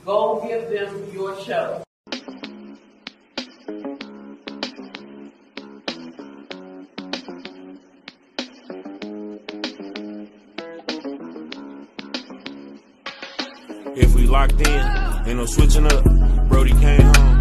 Go give them your show. If we locked in, ain't no switching up. Brody came home.